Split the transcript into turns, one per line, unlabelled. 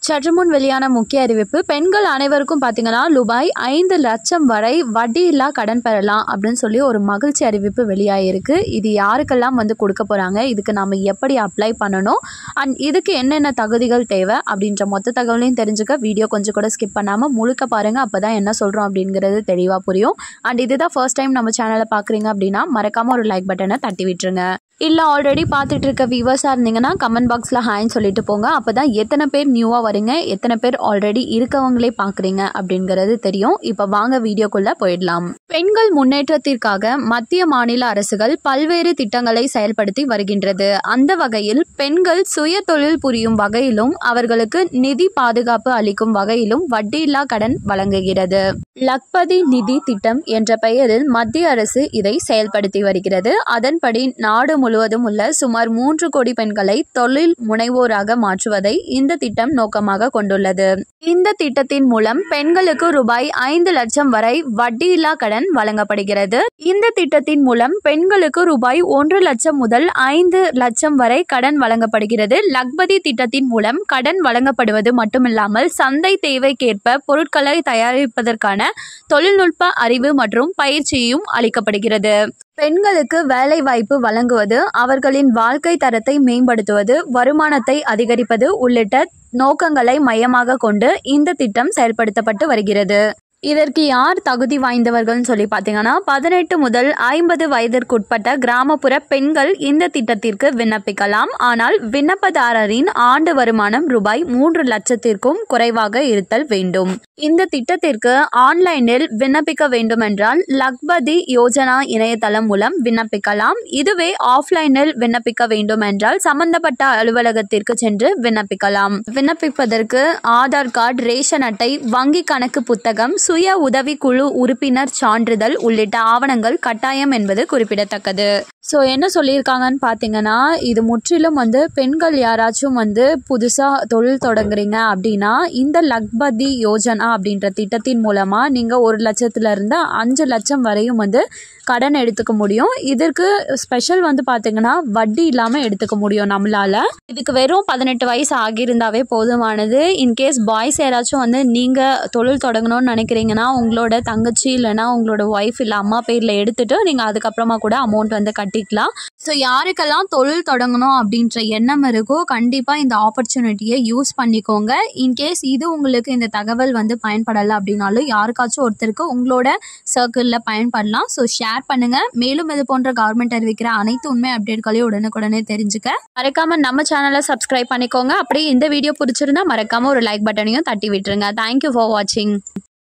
சற்றுமுன் வெளியான முக்கிய அறிவிப்பு, பெண்கள் அனைவருக்கும் பார்த்தீங்கன்னா ரூபாய் 5 லட்சம் வரை வட்டியில்லா கடன் பெறலாம் அப்படின்னு சொல்லி ஒரு மகிழ்ச்சி அறிவிப்பு வெளியாகிருக்கு. இது யாருக்கெல்லாம் கொடுக்க போகிறாங்க, இதுக்கு நம்ம எப்படி அப்ளை பண்ணணும், அண்ட் இதுக்கு என்னென்ன தகுதிகள் தேவை அப்படின்ற மொத்த தகவலையும் தெரிஞ்சுக்க வீடியோ கொஞ்சம் கூட ஸ்கிப் பண்ணாமல் முழுக்க பாருங்கள். அப்போ தான் என்ன சொல்கிறோம் அப்படிங்கிறது தெளிவாக புரியும். அண்ட் இதுதான் ஃபர்ஸ்ட் டைம் நம்ம சேனலை பார்க்குறீங்க அப்படின்னா மறக்காமல் ஒரு லைக் பட்டனை தட்டி விட்டுருங்க. இல்லை ஆல்ரெடி பார்த்துட்டு இருக்க வியூவர்ஸாக இருந்தீங்கன்னா கமெண்ட் பாக்ஸில் ஹாய்ன்னு சொல்லிட்டு போங்க. அப்போ தான் எத்தனை பேர் நியூவாக வரீங்க, எத்தனை பேர் ஆல்ரெடி இருக்கவங்களே பார்க்குறீங்க அப்படிங்கிறது தெரியும். இப்போ வாங்க வீடியோக்குள்ளே போயிடலாம். பெண்கள் முன்னேற்றத்திற்காக மத்திய மாநில அரசுகள் பல்வேறு திட்டங்களை செயல்படுத்தி வருகின்றது. அந்த வகையில் பெண்கள் சுய தொழில் புரியும் வகையிலும் அவர்களுக்கு நிதி பாதுகாப்பு அளிக்கும் வகையிலும் வட்டியில்லா கடன் வழங்குகிறது. லக்பதி நிதி திட்டம் என்ற பெயரில் மத்திய அரசு இதை செயல்படுத்தி வருகிறது. அதன்படி நாடு முழுவதும் உள்ள சுமார் 3 கோடி பெண்களை தொழில் முனைவோராக மாற்றுவதை இந்த திட்டம் நோக்கமாக கொண்டுள்ளது. இந்த திட்டத்தின் மூலம் பெண்களுக்கு ரூபாய் 5 லட்சம் வரை வட்டியில்லா கடன் வழங்கப்படுகிறது. இந்த திட்டத்தின் மூலம் பெண்களுக்கு ரூபாய் 1 லட்சம் முதல் 5 லட்சம் வரை கடன் வழங்கப்படுகிறது. லக்பதி திட்டத்தின் மூலம் கடன் வழங்கப்படுவது மட்டுமில்லாமல் சந்தை தேவைக்கேற்ப பொருட்களை தயாரிப்பதற்கான தொழில்நுட்ப அறிவு மற்றும் பயிற்சியும் அளிக்கப்படுகிறது. பெண்களுக்கு வேலை வாய்ப்பு வழங்குவது, அவர்களின் வாழ்க்கை தரத்தை மேம்படுத்துவது, வருமானத்தை அதிகரிப்பது உள்ளிட்ட நோக்கங்களை மையமாக கொண்டு இந்த திட்டம் செயல்படுத்தப்பட்டு வருகிறது. இதற்கு யார் தகுதி வாய்ந்தவர்கள்னு சொல்லி பார்த்தீங்கன்னா 18 முதல் 50 வயதிற்குட்பட்ட கிராமப்புற பெண்கள் இந்த திட்டத்திற்கு விண்ணப்பிக்கலாம். ஆனால் விண்ணப்பதாரரின் ஆண்டு வருமானம் ரூபாய் 3 லட்சத்திற்கும் குறைவாக இருத்தல் வேண்டும். இந்த திட்டத்திற்கு ஆன்லைனில் விண்ணப்பிக்க வேண்டுமென்றால் லக்பதி யோஜனா இணையதளம் மூலம் விண்ணப்பிக்கலாம். இதுவே ஆஃப்லைனில் விண்ணப்பிக்க வேண்டுமென்றால் சம்பந்தப்பட்ட அலுவலகத்திற்கு சென்று விண்ணப்பிக்கலாம். விண்ணப்பிப்பதற்கு ஆதார் கார்டு, ரேஷன் அட்டை, வங்கி கணக்கு புத்தகம், சுய உதவி குழு உறுப்பினர் சான்றிதழ் உள்ளிட்ட ஆவணங்கள் கட்டாயம் என்பது குறிப்பிடத்தக்கது. ஸோ என்ன சொல்லியிருக்காங்கன்னு பார்த்தீங்கன்னா, இது முற்றிலும் பெண்கள் யாராச்சும் புதுசாக தொழில் தொடங்குறீங்க அப்படின்னா இந்த லக்பதி யோஜனா அப்படின்ற திட்டத்தின் மூலமாக நீங்கள் 1 லட்சத்திலிருந்து 5 லட்சம் வரையும் கடன் எடுத்துக்க முடியும். இதற்கு ஸ்பெஷல் பார்த்தீங்கன்னா வட்டி இல்லாமல் எடுத்துக்க முடியும் நம்மளால். இதுக்கு வெறும் 18 வயசு ஆகியிருந்தாவே போதுமானது. இன்கேஸ் பாய்ஸ் யாராச்சும் நீங்கள் தொழில் தொடங்கணும்னு நினைக்கிறீங்கன்னா உங்களோட தங்கச்சி இல்லைனா உங்களோட ஒய்ஃப் இல்லை அம்மா பேரில் எடுத்துகிட்டு நீங்கள் அதுக்கப்புறமா கூட அமௌண்ட் கட்டிக்கலாம். ஸோ யாருக்கெல்லாம் தொழில் தொடங்கணும் அப்படின்ற எண்ணம் இருக்கோ கண்டிப்பாக இந்த ஆப்பர்ச்சுனிட்டியை யூஸ் பண்ணிக்கோங்க. இன்கேஸ் இது உங்களுக்கு இந்த தகவல் பயன்படலை அப்படின்னாலும் யாருக்காச்சும் ஒருத்தருக்கு உங்களோட சர்க்கிளில் பயன்படலாம். ஸோ ஷேர் பண்ணுங்க. மேலும் இது போன்ற கவர்மெண்ட் அறிவிக்கிற அனைத்து உண்மை அப்டேட்களையும் உடனுக்குடனே தெரிஞ்சுக்க மறக்காம நம்ம சேனலை சப்ஸ்கிரைப் பண்ணிக்கோங்க. அப்படியே இந்த வீடியோ பிடிச்சிருந்தா மறக்காம ஒரு லைக் பட்டனையும் தட்டி விட்டுருங்க. தேங்க்யூ ஃபார் வாட்சிங்.